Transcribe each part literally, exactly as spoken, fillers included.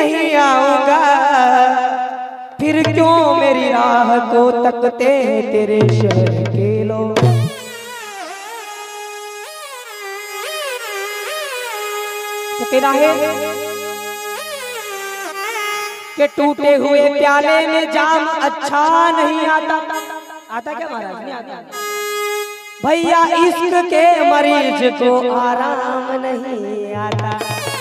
नहीं आऊंगा, फिर क्यों मेरी राह को तकते तेरे शहर के लोग। तो कहना है कि टूटे हुए प्याले में जाम अच्छा नहीं आता। आता क्या महाराज? नहीं आता भैया, इश्क के मरीज को आराम नहीं आता।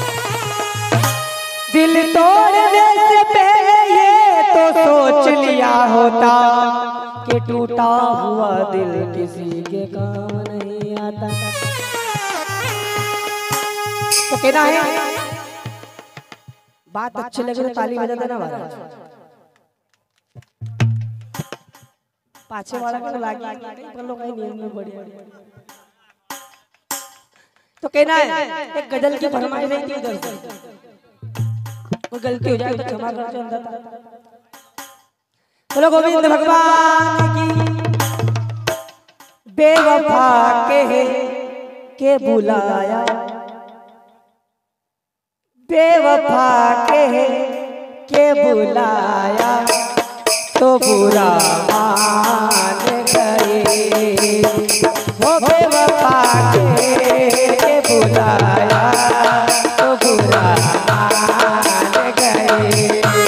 दिल तोड़ने से पहले ये तो सोच लिया होता कि टूटा हुआ दिल किसी के काम नहीं आता। तो कहना है बात अच्छी लगे तो ताली बजा देना महाराज। पाछे वाला को लागी पर लोग कहीं नींद में बढ़िया। तो कहना है एक गजल की फरमाइश नहीं थी इधर से, कोई गलती हो जाए तो क्षमा कर दो अंदर। बोलो गोविंद भगवान की। बेवफा के के बुलाया, बेवफा के के बुलाया तो बुरा मान गए। वो बेवफा के के बुलाया तो बुरा मान गए।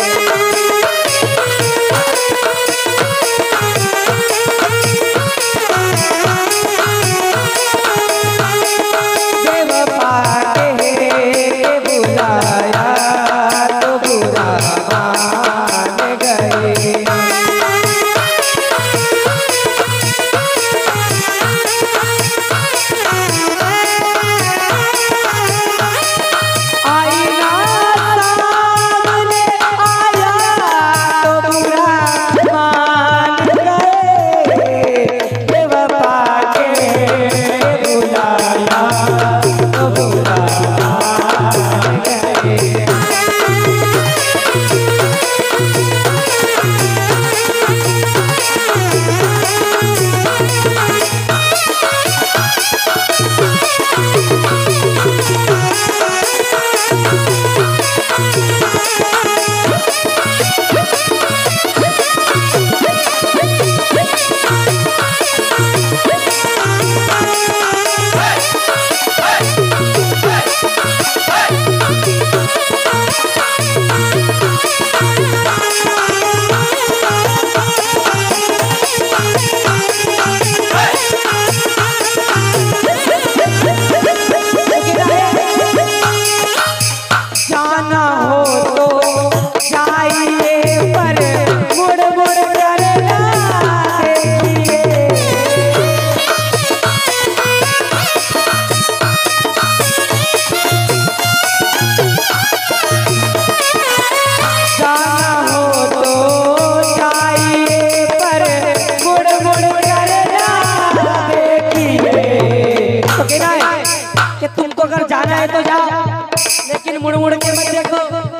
मुड़ मुड़ के मत देखो।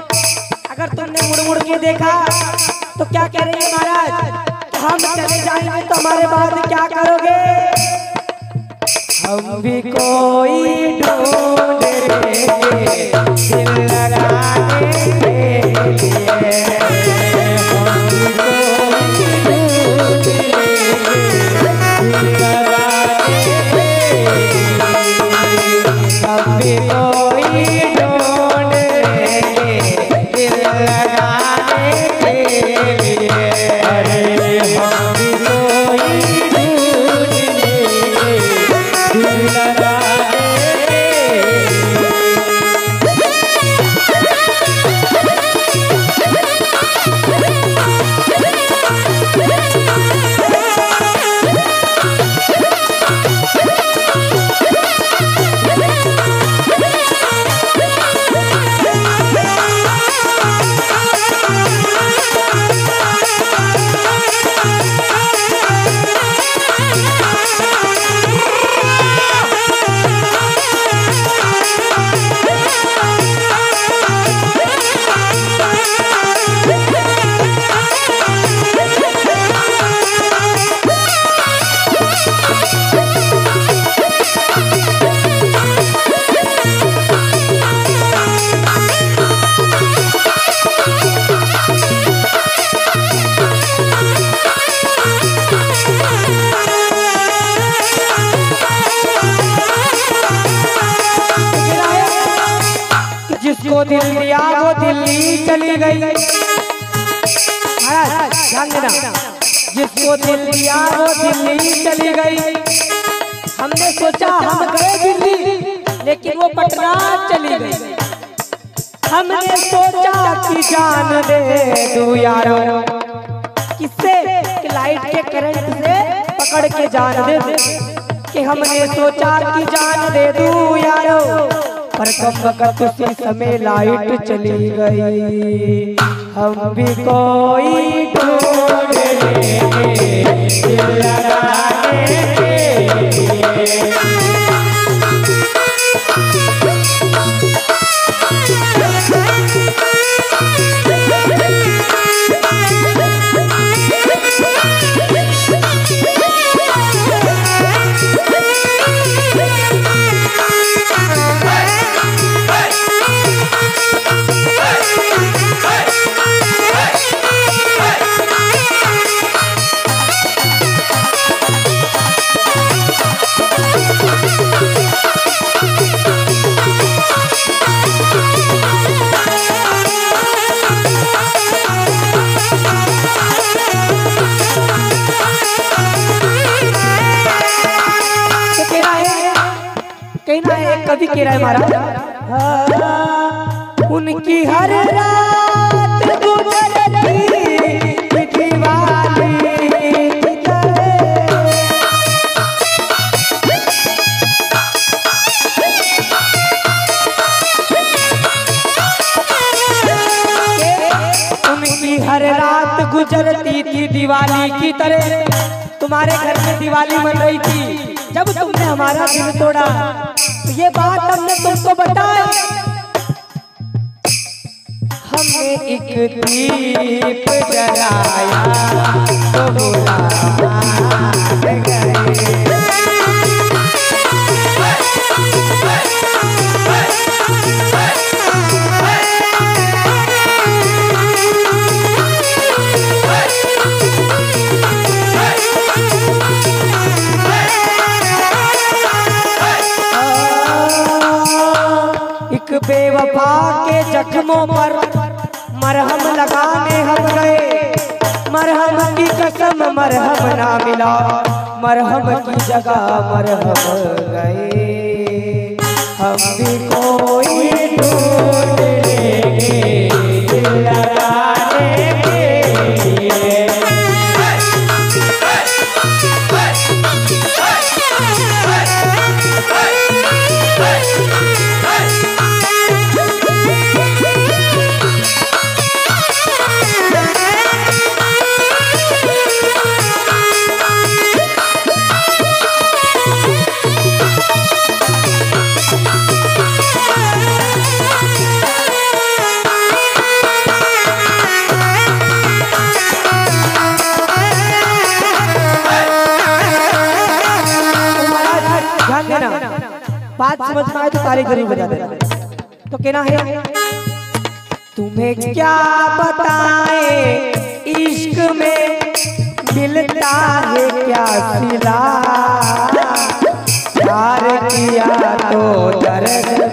अगर तुमने मुड़ मुड़ के देखा तो क्या कह रही है महाराज? हम चले जाएंगे तो हमारे बाद क्या करोगे? हम भी कोई ढूंढ लेंगे दिल लगाने के लिए। हम भी कोई ढूंढ लेंगे दिल लगाने के लिए। अरे हम भी कोई ढूंढ लेंगे दिल लगाने के लिए। जिसको दिल दिया वो दिल्ली चली गई। महाराज ध्यान देना, जिसको दिल दिया वो दिल्ली चली गई। हमने सोचा हम गए दिल्ली, लेकिन वो पटना चली गई। हमने सोचा कि जान दे दूं यारो, किससे? लाइट के करंट से पकड़ के जान दे दूं। कि हमने सोचा कि जान दे दूं यारो, पर कब वक्त उसी समय लाइट चली गई। हम भी कोई ढूंढ लेंगे दिल लगाने के लिए। कभी कह रहा है महाराज, उनकी हर रात गुजरती दिवाली की तरह। उनकी हर रात गुजरती थी दिवाली की तरह। तुम्हारे घर में दिवाली मन रही थी जब तुमने हमारा दिल तोड़ा। ये बात हमने तुमको बताई। हमने एक दीप जलाया तो बुला गए। बेवफा के जख्मों पर मरहम लगाने हम गए। मरहम की कसम मरहम ना मिला, मरहम की जगह मरहम गए। हम भी कोई ढूंढ लेंगे दिल लगाने के लिए। बात समझ में आए तो तारीख जरूर बजा देना। तो कहना है, तुम्हें क्या बताएं इश्क में मिलता है क्या सिला। प्यार किया तो दर्द